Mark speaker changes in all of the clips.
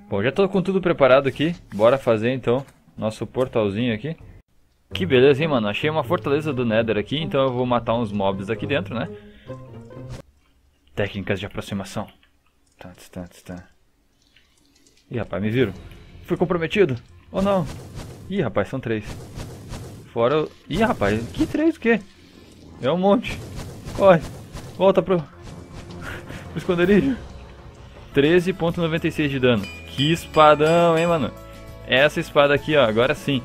Speaker 1: Bom, já tô com tudo preparado aqui. Bora fazer então nosso portalzinho aqui. Que beleza, hein, mano? Achei uma fortaleza do Nether aqui, então eu vou matar uns mobs aqui dentro, né? Técnicas de aproximação. Ih, rapaz, me viram. Fui comprometido. Ou não? Ih, rapaz, são 3. Fora o... Ih, rapaz, que 3 o quê? É um monte. Corre. Volta pro esconderijo. 13,96 de dano. Que espadão, hein, mano? Essa espada aqui, ó, agora sim.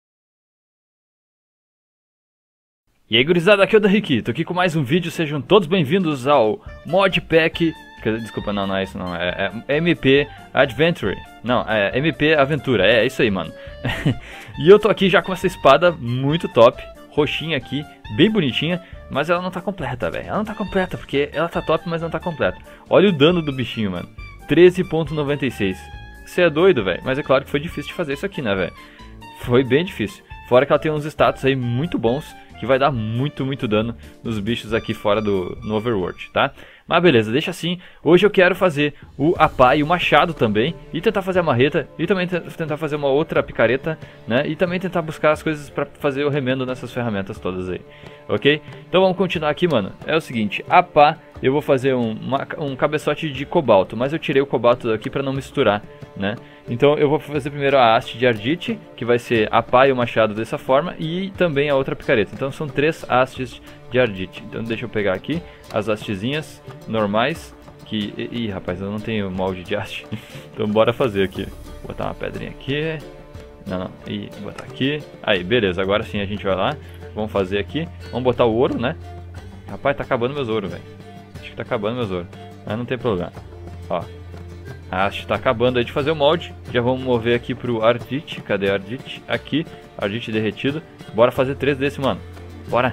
Speaker 1: E aí, gurizada, aqui é o Ricky, tô aqui com mais um vídeo, sejam todos bem-vindos ao Modpack... Desculpa, não é isso não, é MP Adventure. Não, é MP Aventura, é isso aí, mano. E eu tô aqui já com essa espada muito top, roxinha aqui, bem bonitinha, mas ela não tá completa, velho. Ela não tá completa, porque ela tá top, mas não tá completa. Olha o dano do bichinho, mano. 13,96. Você é doido, velho, mas é claro que foi difícil de fazer isso aqui, né, velho? Foi bem difícil. Fora que ela tem uns status aí muito bons, que vai dar muito dano nos bichos aqui fora no Overworld, tá? Mas beleza, deixa assim. Hoje eu quero fazer a pá e o machado também, e tentar fazer a marreta, e também tentar fazer uma outra picareta, né? E também tentar buscar as coisas pra fazer o remendo nessas ferramentas todas aí, ok? Então vamos continuar aqui, mano. É o seguinte, a pá eu vou fazer um cabeçote de cobalto, mas eu tirei o cobalto daqui pra não misturar, né? Então eu vou fazer primeiro a haste de ardite, que vai ser a pá e o machado dessa forma, e também a outra picareta. Então são 3 hastes de ardite. Então deixa eu pegar aqui as hastezinhas normais, que... Ih, rapaz, eu não tenho molde de haste. Então bora fazer aqui. Vou botar uma pedrinha aqui. Não. E botar aqui. Aí, beleza. Agora sim a gente vai lá. Vamos fazer aqui. Vamos botar o ouro, né? Rapaz, tá acabando meus ouro, velho. Acho que tá acabando meus ouro. Mas não tem problema. Ó. A haste tá acabando aí de fazer o molde. Já vamos mover aqui pro ardite. Cadê a ardite? Aqui. Ardite derretido. Bora fazer 3 desse, mano. Bora.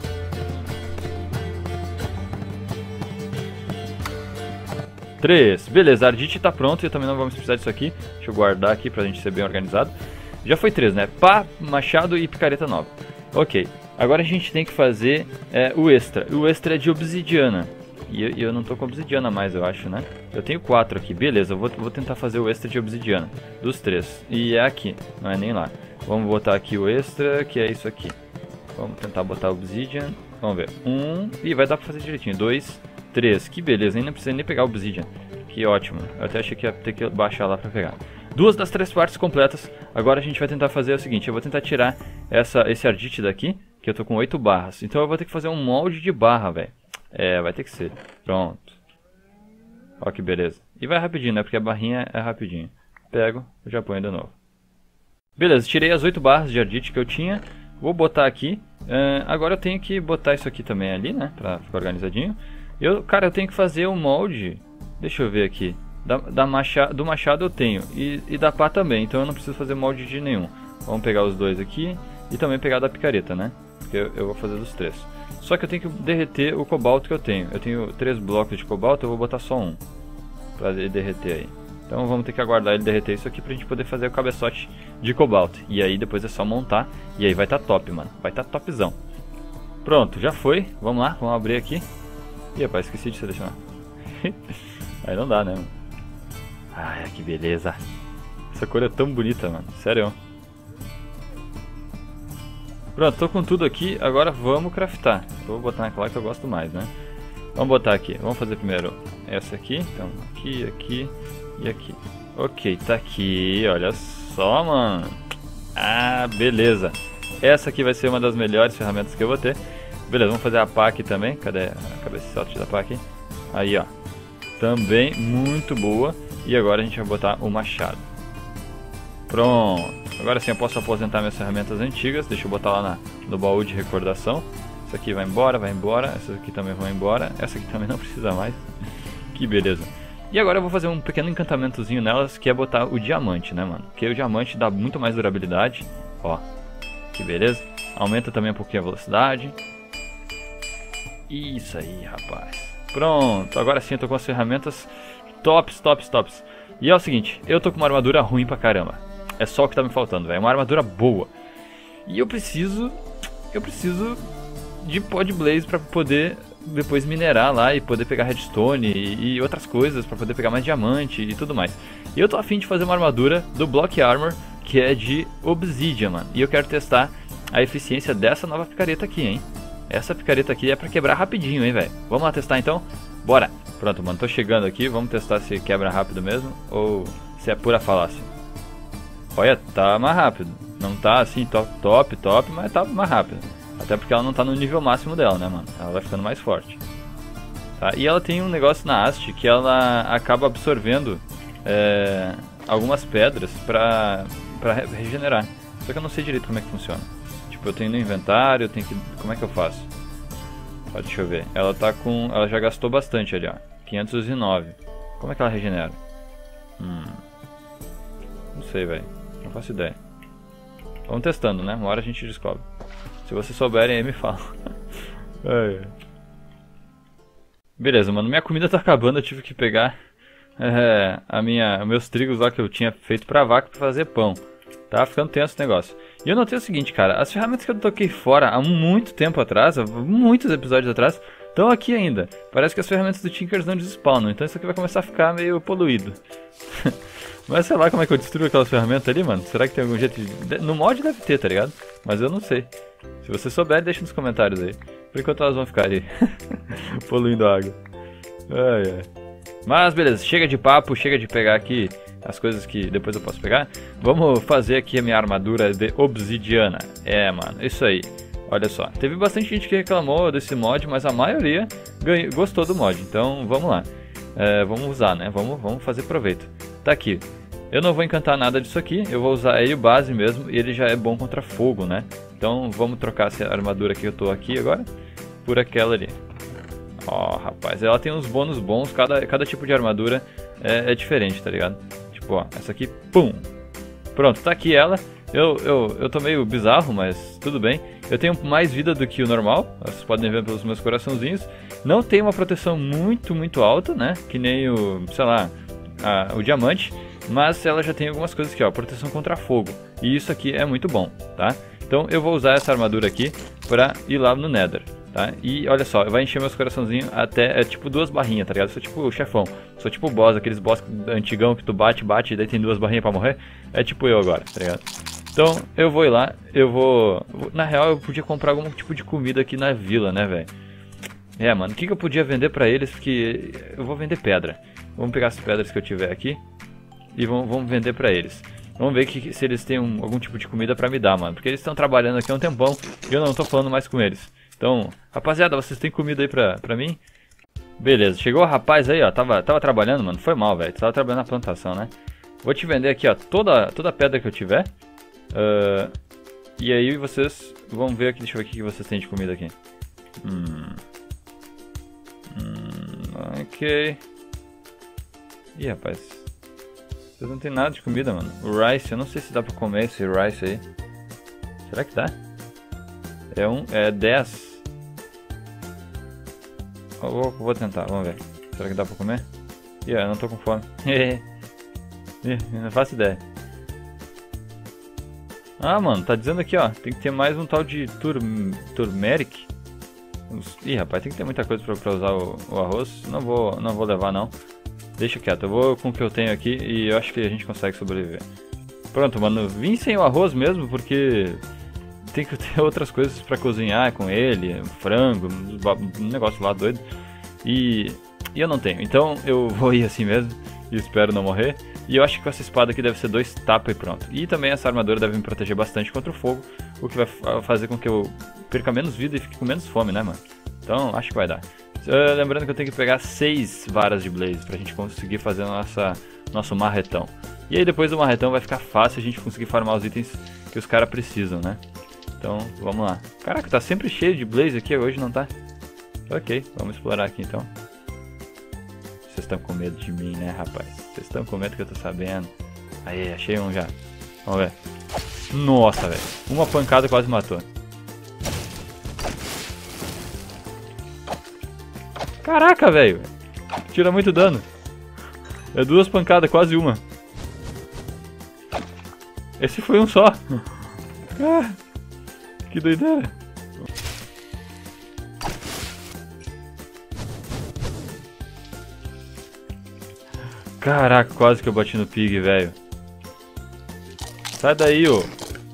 Speaker 1: Beleza, a ardite tá pronto e também não vamos precisar disso aqui. Deixa eu guardar aqui pra gente ser bem organizado. Já foi 3, né? Pá, machado e picareta nova. Ok, agora a gente tem que fazer o extra. O extra é de obsidiana. E eu não tô com obsidiana mais, eu acho, né? Eu tenho 4 aqui, beleza, eu vou tentar fazer o extra de obsidiana. Dos 3. E é aqui, não é nem lá. Vamos botar aqui o extra, que é isso aqui. Vamos tentar botar obsidian. Vamos ver. 1, e vai dar pra fazer direitinho. 2, 3, que beleza, nem precisa nem pegar obsidian. Que ótimo, eu até achei que ia ter que baixar lá pra pegar. 2 das 3 partes completas. Agora a gente vai tentar fazer o seguinte, eu vou tentar tirar esse ardite daqui, que eu tô com 8 barras. Então eu vou ter que fazer um molde de barra, velho. É, vai ter que ser. Pronto. Ó que beleza. E vai rapidinho, né, porque a barrinha é rapidinho. Pego, já ponho de novo. Beleza, tirei as 8 barras de ardite que eu tinha. Vou botar aqui. Agora eu tenho que botar isso aqui também ali, né, pra ficar organizadinho. Cara, eu tenho que fazer um molde. Deixa eu ver aqui. Do machado eu tenho. E da pá também. Então eu não preciso fazer molde de nenhum. Vamos pegar os 2 aqui. E também pegar da picareta, né? Porque eu vou fazer dos 3. Só que eu tenho que derreter o cobalto que eu tenho. Eu tenho 3 blocos de cobalto. Eu vou botar só um. Pra ele derreter aí. Então vamos ter que aguardar ele derreter isso aqui pra gente poder fazer o cabeçote de cobalto. E aí depois é só montar. E aí vai tá top, mano. Vai tá topzão. Pronto, já foi. Vamos lá, vamos abrir aqui. Ih, rapaz, esqueci de selecionar. Aí não dá, né, mano? Ai, que beleza. Essa cor é tão bonita, mano. Sério. Pronto, tô com tudo aqui. Agora vamos craftar. Vou botar naquela que eu gosto mais, né? Vamos botar aqui. Vamos fazer primeiro essa aqui. Então, aqui e aqui. Ok, tá aqui. Olha só, mano. Ah, beleza. Essa aqui vai ser uma das melhores ferramentas que eu vou ter. Beleza, vamos fazer a pá aqui também. Cadê a cabeçote da pá aqui? Aí, ó. Também muito boa. E agora a gente vai botar o machado. Pronto. Agora sim eu posso aposentar minhas ferramentas antigas. Deixa eu botar lá no baú de recordação. Essa aqui vai embora, vai embora. Essa aqui também vai embora. Essa aqui também não precisa mais. Que beleza. E agora eu vou fazer um pequeno encantamentozinho nelas, que é botar o diamante, né, mano? Porque o diamante dá muito mais durabilidade. Ó. Que beleza. Aumenta também um pouquinho a velocidade. Isso aí, rapaz. Pronto, agora sim eu tô com as ferramentas tops. E é o seguinte, eu tô com uma armadura ruim pra caramba. É só o que tá me faltando, velho. Uma armadura boa. E eu preciso de Pod Blaze pra poder depois minerar lá e poder pegar redstone e outras coisas pra poder pegar mais diamante e tudo mais. E eu tô a fim de fazer uma armadura do Block Armor, que é de obsidian, mano. E eu quero testar a eficiência dessa nova picareta aqui, hein. Essa picareta aqui é pra quebrar rapidinho, hein, velho. Vamos lá testar então? Bora! Pronto, mano, tô chegando aqui. Vamos testar se quebra rápido mesmo ou se é pura falácia. Olha, tá mais rápido. Não tá assim top, mas tá mais rápido. Até porque ela não tá no nível máximo dela, né, mano? Ela vai ficando mais forte. Tá? E ela tem um negócio na haste que ela acaba absorvendo algumas pedras pra regenerar. Só que eu não sei direito como é que funciona. Tipo, eu tenho no inventário, eu tenho que... Como é que eu faço? Ó, deixa eu ver. Ela tá com... Ela já gastou bastante ali, ó. 509. Como é que ela regenera? Não sei, velho. Não faço ideia. Vamos testando, né? Uma hora a gente descobre. Se vocês souberem aí, me falam. Beleza, mano. Minha comida tá acabando. Eu tive que pegar meus trigos lá que eu tinha feito pra vaca pra fazer pão. Tá ficando tenso o negócio. E eu notei o seguinte, cara. As ferramentas que eu toquei fora há muito tempo atrás, há muitos episódios atrás, estão aqui ainda. Parece que as ferramentas do Tinkers não despawnam. Então isso aqui vai começar a ficar meio poluído. Mas sei lá como é que eu destruo aquelas ferramentas ali, mano. Será que tem algum jeito de... No mod deve ter, tá ligado? Mas eu não sei. Se você souber, deixa nos comentários aí. Por enquanto elas vão ficar ali. Poluindo a água. Mas beleza, chega de papo, chega de pegar aqui as coisas que depois eu posso pegar. Vamos fazer aqui a minha armadura de obsidiana. Mano, isso aí. Olha só, teve bastante gente que reclamou desse mod, mas a maioria gostou do mod. Então vamos lá. Vamos usar, né? Vamos fazer proveito. Tá aqui. Eu não vou encantar nada disso aqui. Eu vou usar ele base mesmo. E ele já é bom contra fogo, né? Então vamos trocar essa armadura que eu tô aqui agora por aquela ali. Ó, rapaz, ela tem uns bônus bons. Cada tipo de armadura é diferente, tá ligado? Tipo, ó, essa aqui, pum. Pronto, tá aqui ela. Eu tô meio bizarro, mas tudo bem. Eu tenho mais vida do que o normal. Vocês podem ver pelos meus coraçãozinhos. Não tem uma proteção muito alta, né? Que nem o, sei lá, o diamante. Mas ela já tem algumas coisas aqui, ó. Proteção contra fogo. E isso aqui é muito bom, tá? Então eu vou usar essa armadura aqui pra ir lá no Nether, tá? E olha só, vai encher meus coraçãozinhos até, tipo 2 barrinhas, tá ligado? Sou tipo o chefão. Sou tipo o boss, aqueles boss antigão que tu bate e daí tem 2 barrinhas pra morrer. É tipo eu agora, tá ligado? Então eu vou ir lá, na real eu podia comprar algum tipo de comida aqui na vila, né, velho? Mano, o que eu podia vender pra eles? Porque eu vou vender pedra. Vamos pegar as pedras que eu tiver aqui e vamos vender pra eles. Vamos ver se eles têm algum tipo de comida pra me dar, mano. Porque eles estão trabalhando aqui há um tempão e eu não tô falando mais com eles. Então, rapaziada, vocês têm comida aí pra mim? Beleza, chegou o rapaz aí, ó. Tava trabalhando, mano. Foi mal, velho. Tava trabalhando na plantação, né? Vou te vender aqui, ó, toda a pedra que eu tiver. E aí vocês vão ver aqui. Deixa eu ver o que vocês têm de comida aqui. Ok. Ih, rapaz. Vocês não tem nada de comida, mano. O rice, eu não sei se dá pra comer esse rice aí. Será que dá? É 10. Eu vou tentar, vamos ver. Será que dá pra comer? Ih, eu não tô com fome. Não faço ideia. Ah, mano, tá dizendo aqui, ó. Tem que ter mais um tal de turmeric. Ih, rapaz, tem que ter muita coisa pra usar o arroz. Não vou levar, não. Deixa quieto, eu vou com o que eu tenho aqui e eu acho que a gente consegue sobreviver. Pronto, mano, vim sem o arroz mesmo porque tem que ter outras coisas pra cozinhar com ele, frango, um negócio lá doido. E eu não tenho, então eu vou ir assim mesmo e espero não morrer. E eu acho que com essa espada aqui deve ser 2 tapas e pronto. E também essa armadura deve me proteger bastante contra o fogo, o que vai fazer com que eu perca menos vida e fique com menos fome, né, mano? Então acho que vai dar. Lembrando que eu tenho que pegar 6 varas de blaze pra gente conseguir fazer nosso marretão. E aí depois do marretão vai ficar fácil a gente conseguir farmar os itens que os caras precisam, né? Então vamos lá. Caraca, tá sempre cheio de blaze aqui, hoje não tá? Ok, vamos explorar aqui então. Vocês estão com medo de mim, né, rapaz? Vocês estão com medo que eu tô sabendo. Aí, achei um já. Vamos ver. Nossa, velho. Uma pancada quase matou. Caraca, velho. Tira muito dano. É 2 pancadas, quase uma. Esse foi um só. Que doideira. Caraca, quase que eu bati no pig, velho. Sai daí, ô.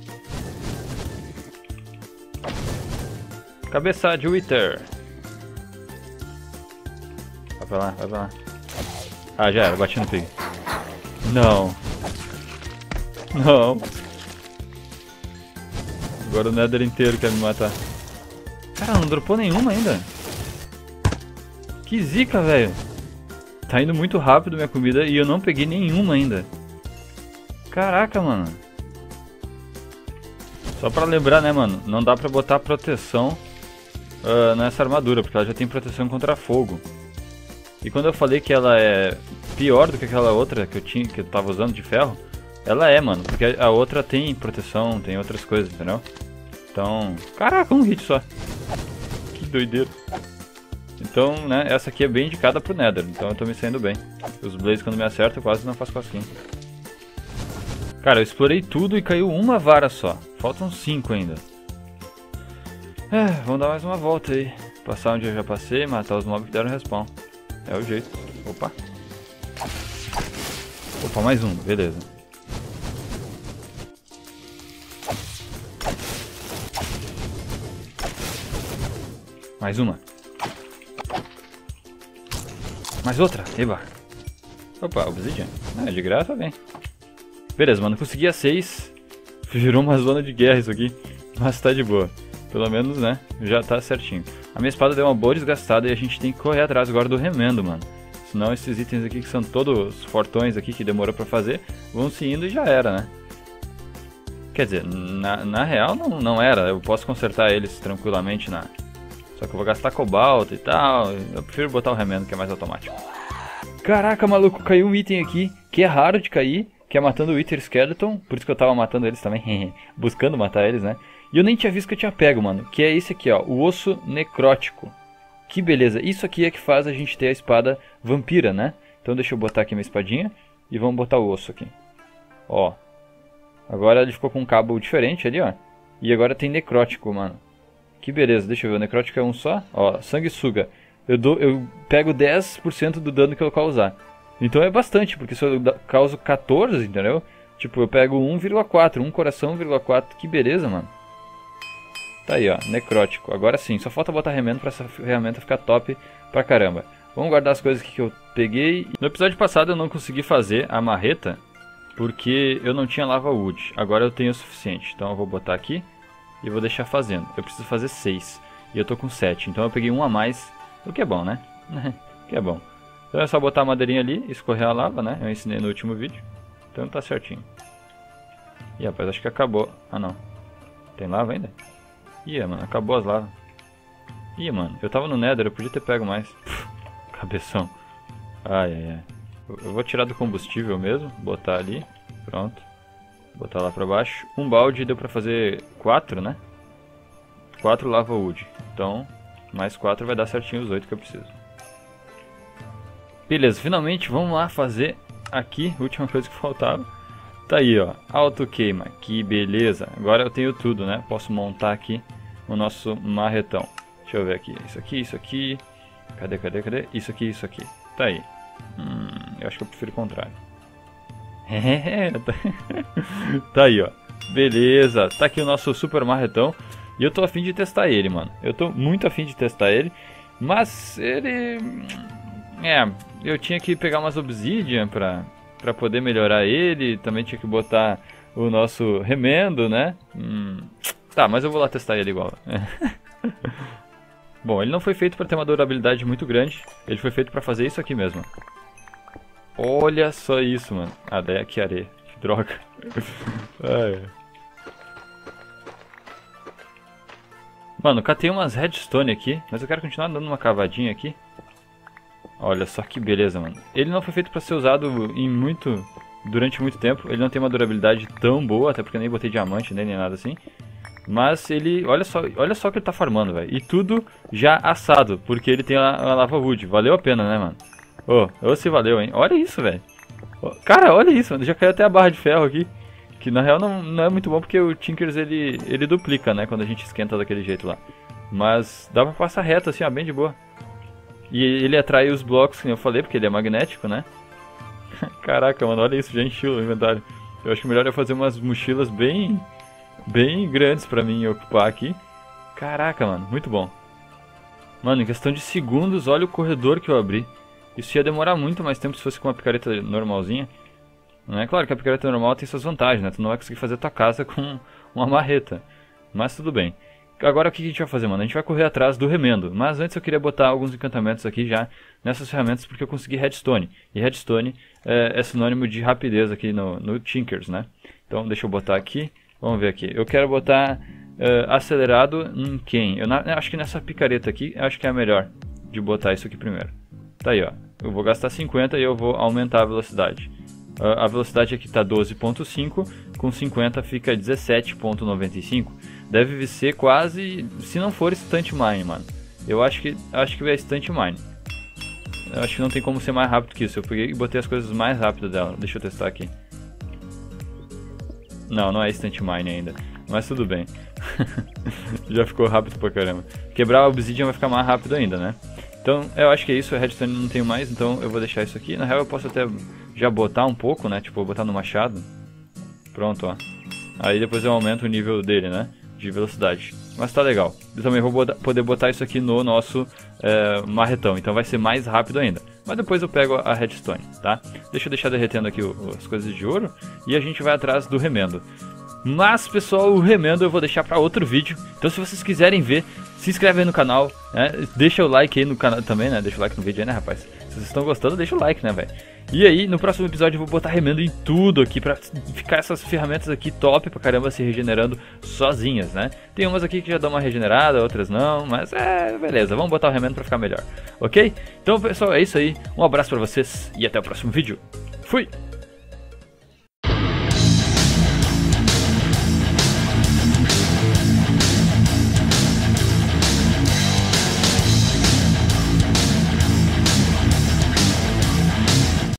Speaker 1: Cabeça de Wither. Vai pra lá, vai pra lá. Ah, já era, bati no pig. Não. Não. Agora o Nether inteiro quer me matar. Cara, não dropou nenhuma ainda. Que zica, velho. Tá indo muito rápido minha comida e eu não peguei nenhuma ainda. Caraca, mano. Só pra lembrar, né, mano? Não dá pra botar proteção nessa armadura, porque ela já tem proteção contra fogo. E quando eu falei que ela é pior do que aquela outra que eu tava usando de ferro, ela é, mano. Porque a outra tem proteção, tem outras coisas, entendeu? Então... Caraca, um hit só. Que doideira. Então, né, essa aqui é bem indicada pro Nether, então eu tô me saindo bem. Os Blazes quando me acertam eu quase não faço cosquinha. Cara, eu explorei tudo e caiu uma vara só. Faltam 5 ainda. Vamos dar mais uma volta aí. Passar onde eu já passei, matar os mobs que deram respawn. É o jeito. Opa. Opa, mais um, beleza. Mais uma. Mais outra, eba. Opa, obsidian. Ah, de graça vem. Beleza, mano, consegui a 6. Virou uma zona de guerra isso aqui. Mas tá de boa. Pelo menos, né, já tá certinho. A minha espada deu uma boa desgastada e a gente tem que correr atrás agora do remendo, mano. Senão esses itens aqui que são todos fortões aqui que demorou pra fazer, vão se indo e já era, né? Quer dizer, na real não era. Eu posso consertar eles tranquilamente na... Só que eu vou gastar cobalto e tal. Eu prefiro botar o remendo que é mais automático. Caraca, maluco, caiu um item aqui que é raro de cair, que é matando o Wither Skeleton. Por isso que eu tava matando eles também, buscando matar eles, né? E eu nem tinha visto que eu tinha pego, mano. Que é esse aqui, ó, o osso necrótico. Que beleza, isso aqui é que faz a gente ter a espada vampira, né? Então deixa eu botar aqui minha espadinha e vamos botar o osso aqui. Ó, agora ele ficou com um cabo diferente ali, ó. E agora tem necrótico, mano. Que beleza, deixa eu ver, o necrótico é um só. Ó, sanguessuga. Eu pego 10% do dano que eu causar. Então é bastante, porque se eu causo 14, entendeu? Tipo, eu pego 1,4, um coração 1,4. Que beleza, mano. Tá aí, ó, necrótico. Agora sim, só falta botar remendo pra essa ferramenta ficar top pra caramba. Vamos guardar as coisas que eu peguei. No episódio passado eu não consegui fazer a marreta porque eu não tinha lava wood. Agora eu tenho o suficiente. Então eu vou botar aqui e vou deixar fazendo. Eu preciso fazer 6 e eu tô com 7. Então eu peguei um a mais, o que é bom, né? O que é bom. Então é só botar a madeirinha ali e escorrer a lava, né? Eu ensinei no último vídeo. Então tá certinho. Ih, rapaz, acho que acabou. Ah, não. Tem lava ainda? Ih, mano, acabou as lavas. Ih, mano, eu tava no Nether, eu podia ter pego mais. Cabeção. Ai, ai, ai. Eu vou tirar do combustível mesmo, botar ali. Pronto. Botar lá pra baixo. Um balde deu pra fazer 4, né? 4 lava wood. Então, mais 4 vai dar certinho os 8 que eu preciso. Beleza, finalmente vamos lá fazer aqui, última coisa que faltava. Tá aí, ó, auto queima, que beleza. Agora eu tenho tudo, né? Posso montar aqui o nosso marretão. Deixa eu ver aqui, isso aqui. Cadê? Isso aqui. Tá aí. Eu acho que eu prefiro o contrário. Tá aí, ó. Beleza, tá aqui o nosso super marretão. E eu tô afim de testar ele, mano. Eu tô muito afim de testar ele. Mas ele... eu tinha que pegar umas obsidian pra poder melhorar ele. Também tinha que botar o nosso remendo, né? Tá, mas eu vou lá testar ele igual. Bom, ele não foi feito pra ter uma durabilidade muito grande. Ele foi feito pra fazer isso aqui mesmo. Olha só isso, mano. Ah, daí aqui areia. Que droga. Mano, catei umas redstone aqui, mas eu quero continuar dando uma cavadinha aqui. Olha só que beleza, mano. Ele não foi feito pra ser usado durante muito tempo. Ele não tem uma durabilidade tão boa, até porque eu nem botei diamante nele nem nada assim. Mas ele, olha só o que ele tá farmando, velho. E tudo já assado, porque ele tem a lava wood. Valeu a pena, né, mano? Ô, se valeu, hein? Olha isso, velho. Cara, olha isso, mano. Já caiu até a barra de ferro aqui. Que na real não é muito bom porque o Tinkers ele duplica, né? Quando a gente esquenta daquele jeito lá. Mas dá pra passar reto assim, ó, bem de boa. E ele atrai os blocos, como eu falei, porque ele é magnético, né? Caraca, mano, olha isso, já encheu o inventário. Eu acho que melhor é fazer umas mochilas bem grandes pra mim ocupar aqui. Caraca, mano, muito bom. Mano, em questão de segundos, olha o corredor que eu abri. Isso ia demorar muito mais tempo se fosse com uma picareta normalzinha. Não é claro que a picareta normal tem suas vantagens, né? Tu não vai conseguir fazer tua casa com uma marreta. Mas tudo bem. Agora o que a gente vai fazer, mano? A gente vai correr atrás do remendo. Mas antes eu queria botar alguns encantamentos aqui já nessas ferramentas, porque eu consegui redstone. E redstone é sinônimo de rapidez aqui no Tinkers, né? Então deixa eu botar aqui. Vamos ver aqui. Eu quero botar acelerado em quem? Eu acho que nessa picareta aqui, acho que é a melhor de botar isso aqui primeiro. Tá aí, ó. Eu vou gastar 50 e eu vou aumentar a velocidade. A velocidade aqui está 12.5, com 50 fica 17.95. Deve ser quase, se não for Stunt Mine, mano. Eu acho que é Stunt Mine. Eu acho que não tem como ser mais rápido que isso. Eu peguei e botei as coisas mais rápidas dela. Deixa eu testar aqui. Não é Stunt Mine ainda. Mas tudo bem. Já ficou rápido pra caramba. Quebrar a Obsidian vai ficar mais rápido ainda, né? Então eu acho que é isso. A Redstone não tenho mais, então eu vou deixar isso aqui. Na real eu posso até já botar um pouco, né? Tipo, botar no machado. Pronto, ó. Aí depois eu aumento o nível dele, né? De velocidade. Mas tá legal. Eu também vou poder botar isso aqui no nosso marretão. Então vai ser mais rápido ainda. Mas depois eu pego a redstone, tá? Deixa eu deixar derretendo aqui as coisas de ouro. E a gente vai atrás do remendo. Mas, pessoal, o remendo eu vou deixar para outro vídeo. Então se vocês quiserem ver, se inscreve aí no canal, né? Deixa o like aí no canal também, né? Deixa o like no vídeo aí, né, rapaz? Se vocês estão gostando, deixa o like, né, velho? E aí, no próximo episódio eu vou botar remendo em tudo aqui pra ficar essas ferramentas aqui top pra caramba se regenerando sozinhas, né? Tem umas aqui que já dão uma regenerada, outras não, mas beleza, vamos botar o remendo pra ficar melhor, ok? Então, pessoal, é isso aí. Um abraço pra vocês e até o próximo vídeo. Fui!